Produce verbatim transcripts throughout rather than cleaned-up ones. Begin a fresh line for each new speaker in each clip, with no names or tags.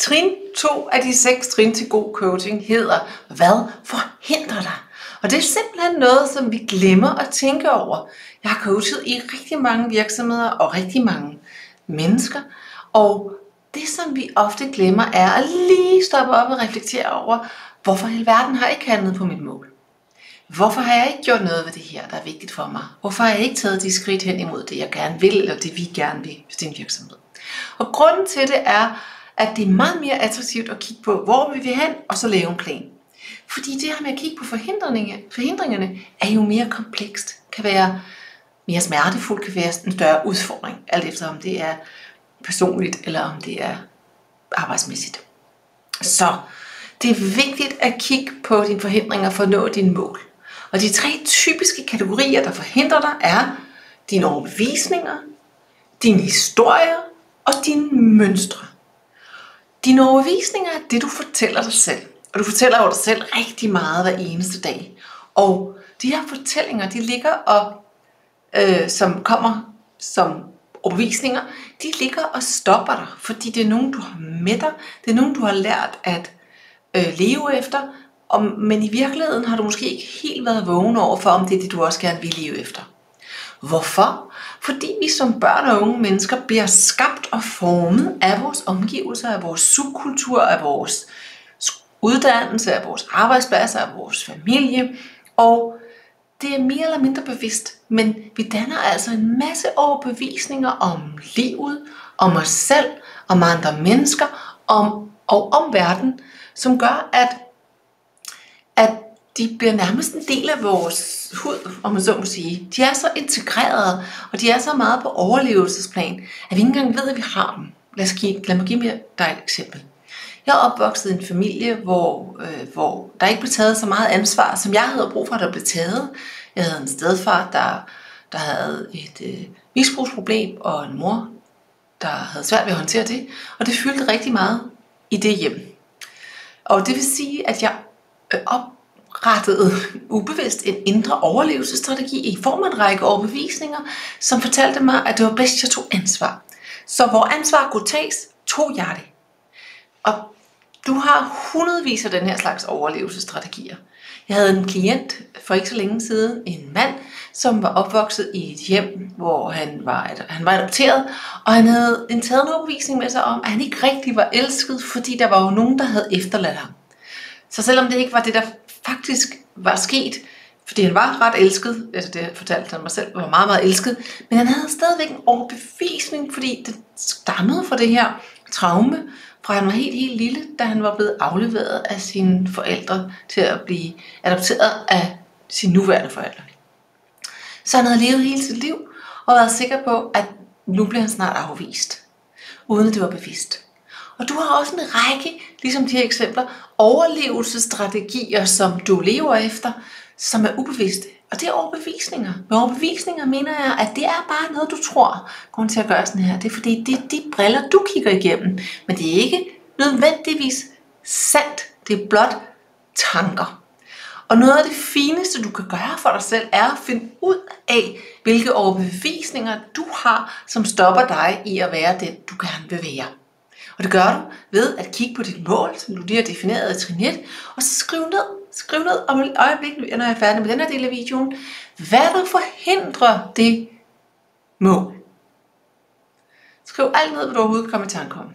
Trin to af de seks trin til god coaching hedder, hvad forhindrer dig? Og det er simpelthen noget, som vi glemmer at tænke over. Jeg har coachet i rigtig mange virksomheder og rigtig mange mennesker, og det, som vi ofte glemmer, er at lige stoppe op og reflektere over, hvorfor hele verden har jeg ikke handlet på mit mål? Hvorfor har jeg ikke gjort noget ved det her, der er vigtigt for mig? Hvorfor har jeg ikke taget de skridt hen imod det, jeg gerne vil, eller det vi gerne vil, hvis det er en virksomhed? Og grunden til det er, at det er meget mere attraktivt at kigge på, hvor vi vil hen, og så lave en plan. Fordi det her med at kigge på forhindringerne, forhindringerne er jo mere komplekst, kan være mere smertefuldt, kan være en større udfordring, alt efter om det er personligt, eller om det er arbejdsmæssigt. Så det er vigtigt at kigge på dine forhindringer for at nå dine mål. Og de tre typiske kategorier, der forhindrer dig, er dine overbevisninger, dine historier og dine mønstre. Dine overbevisninger er det, du fortæller dig selv. Og du fortæller jo dig selv rigtig meget hver eneste dag. Og de her fortællinger, de ligger og, øh, som kommer som overbevisninger, de ligger og stopper dig. Fordi det er nogen, du har med dig. Det er nogen, du har lært at øh, leve efter. Og, men i virkeligheden har du måske ikke helt været vågen over for, om det er det, du også gerne vil leve efter. Hvorfor? Fordi vi som børn og unge mennesker bliver skabt og formet af vores omgivelser, af vores subkultur, af vores uddannelse, af vores arbejdspladser, af vores familie. Og det er mere eller mindre bevidst, men vi danner altså en masse overbevisninger om livet, om os selv, om andre mennesker om, og om verden, som gør, at, at de bliver nærmest en del af vores hud, om man så må sige. De er så integrerede, og de er så meget på overlevelsesplan, at vi ikke engang ved, at vi har dem. Lad, os give, lad mig give dig et eksempel. Jeg er opvokset i en familie, hvor, øh, hvor der ikke blev taget så meget ansvar, som jeg havde brug for, at der blev taget. Jeg havde en stedfar, der, der havde et øh, misbrugsproblem, og en mor, der havde svært ved at håndtere det. Og det fyldte rigtig meget i det hjem. Og det vil sige, at jeg øh, oprettede ubevidst en indre overlevelsesstrategi i form af en række overbevisninger, som fortalte mig, at det var bedst, at jeg tog ansvar. Så hvor ansvar kunne tages, tog jeg det. Og du har hundredvis af den her slags overlevelsesstrategier. Jeg havde en klient for ikke så længe siden, en mand, som var opvokset i et hjem, hvor han var, han var adopteret, og han havde en taget en overbevisning med sig om, at han ikke rigtig var elsket, fordi der var jo nogen, der havde efterladt ham. Så selvom det ikke var det, der faktisk var sket, fordi han var ret elsket, altså det fortalte han mig selv, var meget, meget elsket, men han havde stadigvæk en overbevisning, fordi det stammede fra det her traume, fra han var helt, helt lille, da han var blevet afleveret af sine forældre til at blive adopteret af sine nuværende forældre. Så han havde levet hele sit liv og været sikker på, at nu bliver han snart afvist, uden at det var bevidst. Og du har også en række, ligesom de her eksempler, overlevelsesstrategier, som du lever efter, som er ubevidste. Og det er overbevisninger. Med overbevisninger mener jeg, at det er bare noget, du tror, kommer til at gøre sådan her. Det er fordi, det er de briller, du kigger igennem. Men det er ikke nødvendigvis sandt. Det er blot tanker. Og noget af det fineste, du kan gøre for dig selv, er at finde ud af, hvilke overbevisninger du har, som stopper dig i at være den, du gerne vil være. Og det gør du ved at kigge på dit mål, som du lige har defineret i trin et, og så skriv ned, skriv ned om et øjeblik, når jeg er færdig med den her del af videoen, hvad der forhindrer det mål. Skriv alt ned, hvad du overhovedet kommer i tanke om.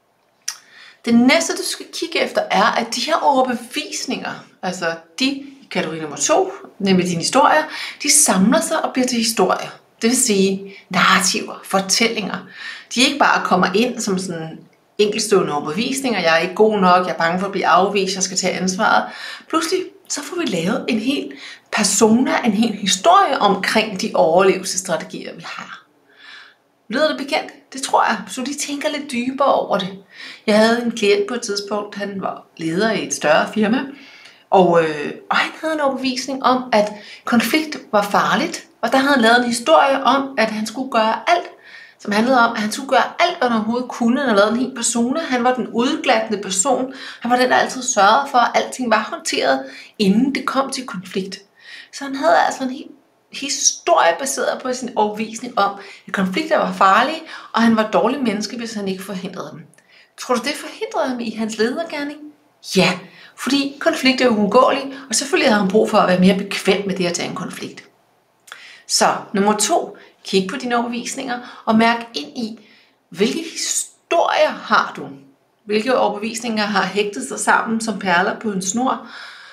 Det næste, du skal kigge efter, er, at de her overbevisninger, altså de i kategori nummer to, nemlig dine historier, de samler sig og bliver til historier. Det vil sige narrativer, fortællinger. De ikke bare kommer ind som sådan enkeltstående overbevisninger, jeg er ikke god nok, jeg er bange for at blive afvist, jeg skal tage ansvaret. Pludselig så får vi lavet en hel persona, en hel historie omkring de overlevelsesstrategier, vi har. Lyder det bekendt? Det tror jeg, så de tænker lidt dybere over det. Jeg havde en klient på et tidspunkt, han var leder i et større firma, og, øh, og han havde en overbevisning om, at konflikt var farligt, og der havde han lavet en historie om, at han skulle gøre alt, som handlede om, at han skulle gøre alt, hvad han overhovedet kunne. Han havde lavet en hel persona. Han var den udglattende person. Han var den, der altid sørgede for, at alting var håndteret, inden det kom til konflikt. Så han havde altså en hel historie baseret på sin overbevisning om, at konflikter var farlige, og han var et dårligt menneske, hvis han ikke forhindrede dem. Tror du, det forhindrede ham i hans ledergerning? Ja, fordi konflikt er uundgåelig, og selvfølgelig har han brug for at være mere bekvem med det at tage en konflikt. Så nummer to, kig på dine overbevisninger og mærk ind i, hvilke historier har du? Hvilke overbevisninger har hægtet sig sammen som perler på en snor,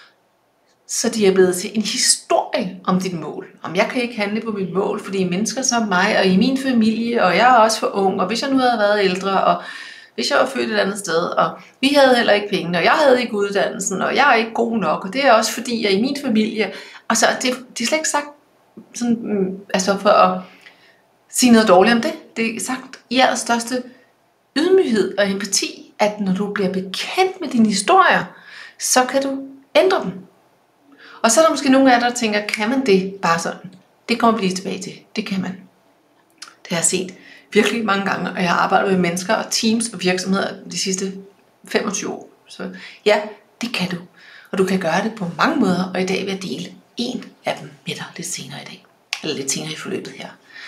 så de er blevet til en historie om dit mål. Om jeg kan ikke handle på mit mål, fordi mennesker som mig og i min familie, og jeg er også for ung, og hvis jeg nu havde været ældre, og hvis jeg var født et andet sted, og vi havde heller ikke penge, og jeg havde ikke uddannelsen, og jeg er ikke god nok, og det er også fordi, jeg i min familie, og så det, det er slet ikke sagt sådan, altså for at sige noget dårligt om det, det er sagt i allerstørste ydmyghed og empati, at når du bliver bekendt med dine historier, så kan du ændre dem. Og så er der måske nogle af jer, der tænker, kan man det bare sådan? Det kommer vi lige tilbage til. Det kan man. Det har jeg set virkelig mange gange, og jeg har arbejdet med mennesker og teams og virksomheder de sidste femogtyve år. Så ja, det kan du. Og du kan gøre det på mange måder, og i dag vil jeg dele en af dem med dig lidt senere i dag. Eller lidt senere i forløbet her.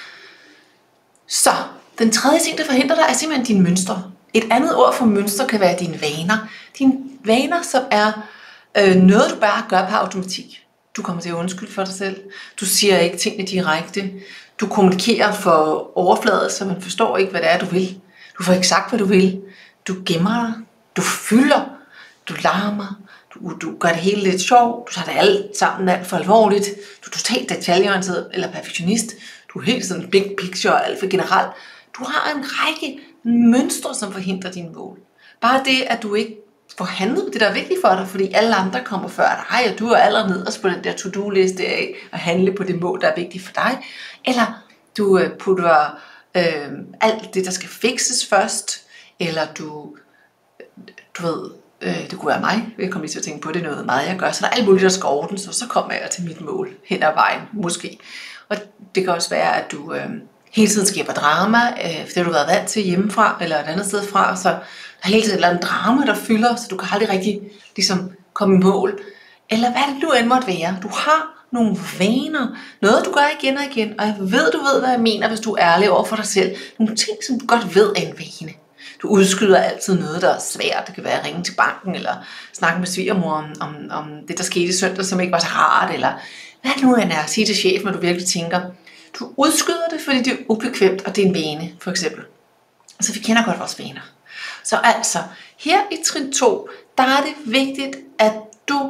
Så, den tredje ting, der forhindrer dig, er simpelthen dine mønstre. Et andet ord for mønstre kan være dine vaner. Dine vaner, som er øh, noget, du bare gør på automatik. Du kommer til at undskylde for dig selv. Du siger ikke tingene direkte. Du kommunikerer for overfladet, så man forstår ikke, hvad det er, du vil. Du får ikke sagt, hvad du vil. Du gemmer dig. Du fylder. Du larmer. Du, du gør det hele lidt sjovt. Du tager det alt sammen alt for alvorligt. Du er totalt detaljeorienteret eller perfektionist. Du er helt sådan big picture og alt for generelt. Du har en række mønstre, som forhindrer dine mål. Bare det, at du ikke får handlet det, der er vigtigt for dig, fordi alle andre kommer før dig, og du er allerede nederst på den der to-do-liste af at handle på det mål, der er vigtigt for dig. Eller du putter øh, alt det, der skal fikses først, eller du, du ved, øh, det kunne være mig, jeg kommer lige til at tænke på, det er noget meget, jeg gør, så der er alt muligt, der skal ordnes, og så kommer jeg til mit mål hen ad vejen, måske. Og det kan også være, at du øh, hele tiden skaber drama, øh, fordi du har været vant til hjemmefra, eller et andet sted fra, så der er hele tiden en drama, der fylder, så du kan aldrig rigtig ligesom, komme i mål. Eller hvad det nu end måtte være. Du har nogle vaner, noget du gør igen og igen, og jeg ved, du ved, hvad jeg mener, hvis du er ærlig over for dig selv. Nogle ting, som du godt ved er en vane. Du udskyder altid noget, der er svært. Det kan være at ringe til banken, eller snakke med svigermor om, om, om det, der skete i søndag, som ikke var så rart, eller hvad det nu end er, sige til chefen, når du virkelig tænker. Du udskyder det, fordi det er ubekvemt, og det er en vane, for eksempel. Så vi kender godt vores vaner. Så altså, her i trin to, der er det vigtigt, at du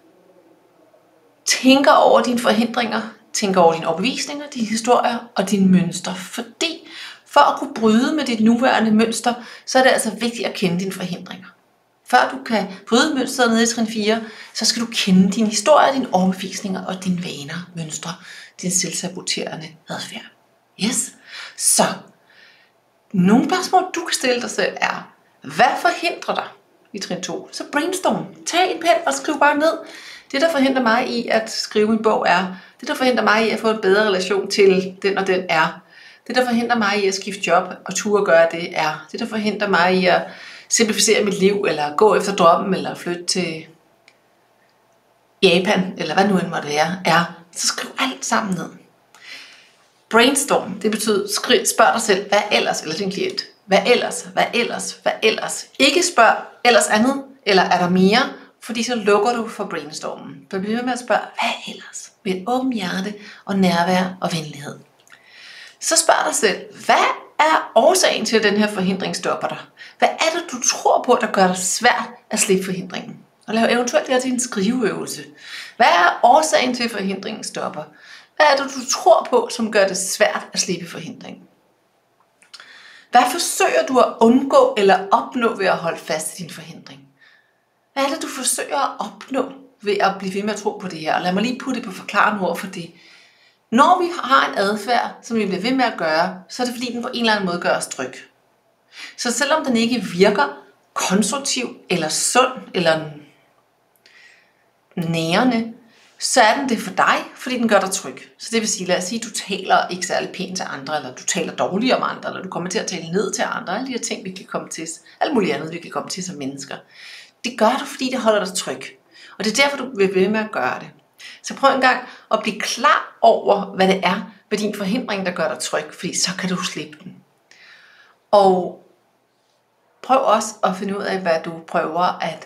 tænker over dine forhindringer, tænker over dine overbevisninger, dine historier og dine mønstre. Fordi for at kunne bryde med dit nuværende mønster, så er det altså vigtigt at kende dine forhindringer. Før du kan bryde mønstret nede i trin fire, så skal du kende dine historier, dine overbevisninger og dine vaner, mønstre, din selvsaboterende adfærd. Yes? Så, nogle spørgsmål, du kan stille dig selv er, hvad forhindrer dig i trin to? Så brainstorm. Tag en pen og skriv bare ned. Det, der forhindrer mig i at skrive en bog er, det, der forhindrer mig i at få en bedre relation til den og den er, det, der forhindrer mig i at skifte job og turde gøre det er, det, der forhindrer mig i at simplificere mit liv, eller gå efter drømmen, eller flytte til Japan, eller hvad nu end måtte være, er, så skriv alt sammen ned. Brainstorm, det betyder, skriv, spørg dig selv, hvad ellers, eller din klient, hvad ellers, hvad ellers, hvad ellers. Ikke spørg ellers andet, eller er der mere, fordi så lukker du for brainstormen. Så bliv ved med at spørge, hvad ellers, med et åbent hjerte og nærvær og venlighed. Så spørg dig selv, hvad er årsagen til, at den her forhindring stopper dig? Hvad er det, du tror på, der gør det svært at slippe forhindringen? Og lav eventuelt det her til en skriveøvelse. Hvad er årsagen til, at forhindringen stopper? Hvad er det, du tror på, som gør det svært at slippe forhindringen? Hvad forsøger du at undgå eller opnå ved at holde fast i din forhindring? Hvad er det, du forsøger at opnå ved at blive ved med at tro på det her? Og lad mig lige putte det på forklarende ord for det. Når vi har en adfærd, som vi bliver ved med at gøre, så er det fordi, den på en eller anden måde gør os tryg. Så selvom den ikke virker konstruktiv eller sund eller nærende, så er den det for dig, fordi den gør dig tryg. Så det vil sige, lad os sige, at du taler ikke særlig pænt til andre, eller du taler dårligt om andre, eller du kommer til at tale ned til andre, alle de her ting, vi kan komme til, alt muligt andet, vi kan komme til som mennesker. Det gør du, fordi det holder dig tryg. Og det er derfor, du vil ved med at gøre det. Så prøv en gang at blive klar over, hvad det er ved din forhindring, der gør dig tryg, fordi så kan du slippe den. Og Prøv også at finde ud af, hvad du prøver at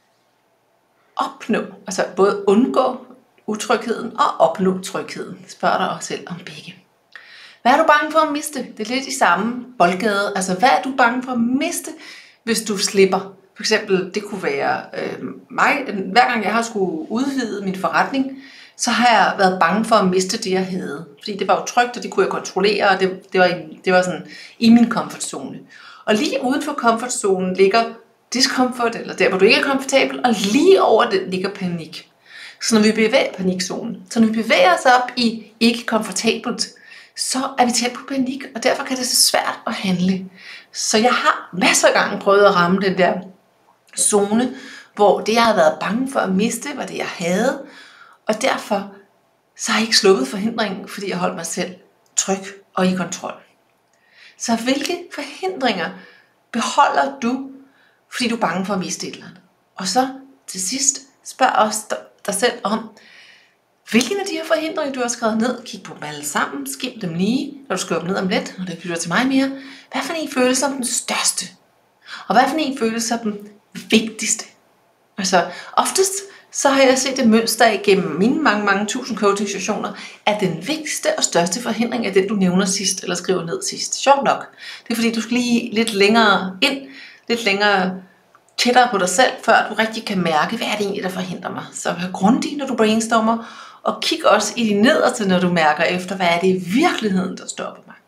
opnå. Altså både undgå utrygheden og opnå trygheden. Spørg dig også selv om begge. Hvad er du bange for at miste? Det er lidt i samme boldgade. Altså hvad er du bange for at miste, hvis du slipper? For eksempel, det kunne være øh, mig. Hver gang jeg har skulle udvide min forretning, så har jeg været bange for at miste det, jeg havde. Fordi det var jo trygt, og det kunne jeg kontrollere, og det, det, var, i, det var sådan i min komfortzone. Og lige uden for komfortzonen ligger diskomfort, eller der, hvor du ikke er komfortabel, og lige over det ligger panik. Så når vi bevæger panikzonen, så når vi bevæger os op i ikke komfortabelt, så er vi tæt på panik, og derfor kan det så svært at handle. Så jeg har masser af gange prøvet at ramme den der zone, hvor det, jeg havde været bange for at miste, var det, jeg havde, og derfor så har jeg ikke sluppet forhindringen, fordi jeg holdt mig selv tryg og i kontrol. Så hvilke forhindringer beholder du, fordi du er bange for at miste et eller andet? Og så til sidst, spørg også dig selv om, hvilke af de her forhindringer, du har skrevet ned, kig på dem alle sammen, skriv dem lige, når du skriver dem ned om lidt, og det lytter til mig mere. Hvad for en følelse om den største? Og hvad for en følelse om den vigtigste? Altså, oftest så har jeg set det mønster igennem mine mange, mange tusind coaching-sessioner, at den vigtigste og største forhindring er den, du nævner sidst, eller skriver ned sidst. Sjovt nok. Det er fordi, du skal lige lidt længere ind, lidt længere tættere på dig selv, før du rigtig kan mærke, hvad er det egentlig, der forhindrer mig. Så vær grundig, når du brainstormer, og kig også i de nederste, når du mærker efter, hvad er det i virkeligheden, der stopper mig.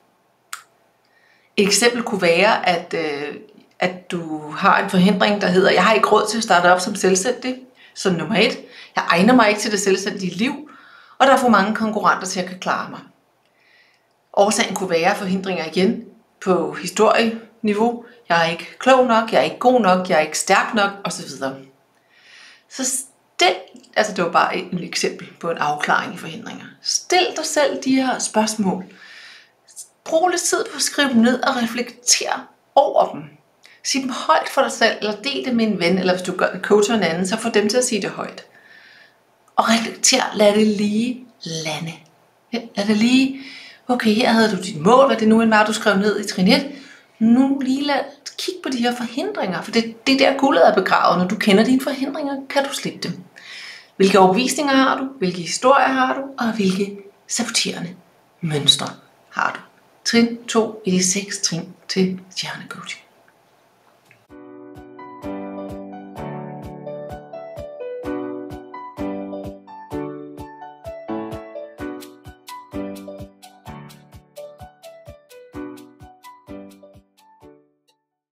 Et eksempel kunne være, at, øh, at du har en forhindring, der hedder, jeg har ikke råd til at starte op som selvstændig. Så nummer et, jeg egner mig ikke til det selvstændige liv, og der er for mange konkurrenter til at kan klare mig. Årsagen kunne være forhindringer igen på historieniveau. Jeg er ikke klog nok, jeg er ikke god nok, jeg er ikke stærk nok, osv. Så stil, altså det var bare et eksempel på en afklaring i forhindringer. Stil dig selv de her spørgsmål. Brug lidt tid på at skrive dem ned og reflektere over dem. Sig dem højt for dig selv, eller del det med en ven, eller hvis du coacher en anden, så få dem til at sige det højt. Og reflekter, lad det lige lande. Lad det lige, okay, her havde du dit mål, hvad det nu end var, du skrev ned i trin et. Nu lige lad, kig på de her forhindringer, for det, det der guldet er begravet. Når du kender dine forhindringer, kan du slippe dem. Hvilke overbevisninger har du? Hvilke historier har du? Og hvilke saboterende mønstre har du? Trin to i de seks trin til stjernecoaching.